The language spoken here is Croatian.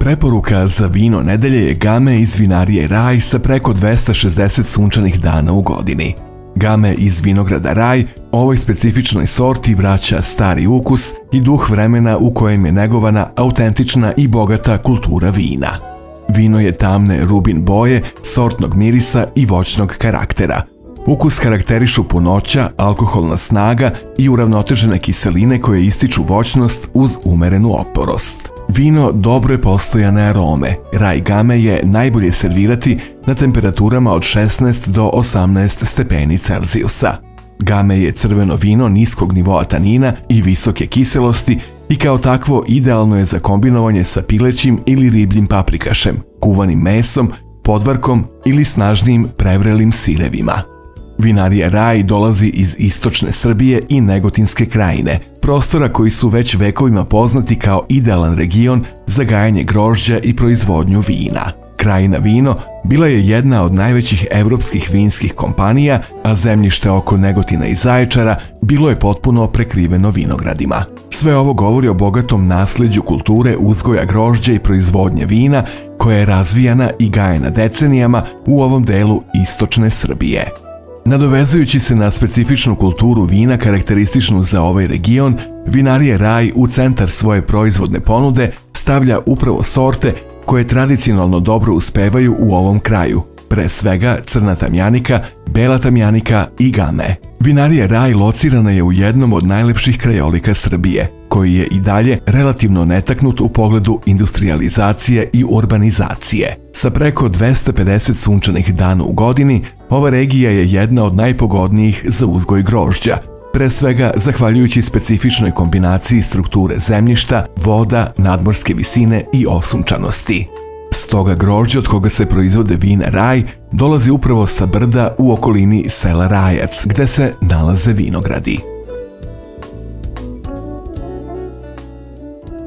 Preporuka za vino nedelje je Game iz vinarije Raj sa preko 260 sunčanih dana u godini. Game iz vinograda Raj ovoj specifičnoj sorti vraća stari ukus i duh vremena u kojem je negovana autentična i bogata kultura vina. Vino je tamne rubin boje, sortnog mirisa i voćnog karaktera. Ukus karakterišu punoća, alkoholna snaga i uravnotežene kiseline koje ističu voćnost uz umerenu oporost. Vino dobro je postojane arome. Raj Game je najbolje servirati na temperaturama od 16 do 18 stepeni Celzijusa. Game je crveno vino niskog nivoa tanina i visoke kiselosti i kao takvo idealno je za kombinovanje sa pilećim ili ribljim paprikašem, kuvanim mesom, podvarkom ili snažnijim prevrelim sirevima. Vinarija Raj dolazi iz istočne Srbije i Negotinske krajine, prostora koji su već vekovima poznati kao idealan region za gajanje grožđa i proizvodnju vina. Krajina Vino bila je jedna od najvećih evropskih vinskih kompanija, a zemljište oko Negotina i Zaječara bilo je potpuno prekriveno vinogradima. Sve ovo govori o bogatom nasleđu kulture uzgoja grožđa i proizvodnje vina koja je razvijana i gajena decenijama u ovom delu istočne Srbije. Nadovezujući se na specifičnu kulturu vina karakterističnu za ovaj region, vinarija Raj u centar svoje proizvodne ponude stavlja upravo sorte koje tradicionalno dobro uspevaju u ovom kraju, pre svega crna tamjanika, bela tamjanika i Game. Vinarija Raj locirana je u jednom od najlepših krajolika Srbije, koji je i dalje relativno netaknut u pogledu industrializacije i urbanizacije. Sa preko 250 sunčanih dana u godini, ova regija je jedna od najpogodnijih za uzgoj grožđa, pre svega zahvaljujući specifičnoj kombinaciji strukture zemljišta, voda, nadmorske visine i osunčanosti. Stoga grožđe od koga se proizvode vina Raj dolazi upravo sa brda u okolini sela Rajac, gde se nalaze vinogradi.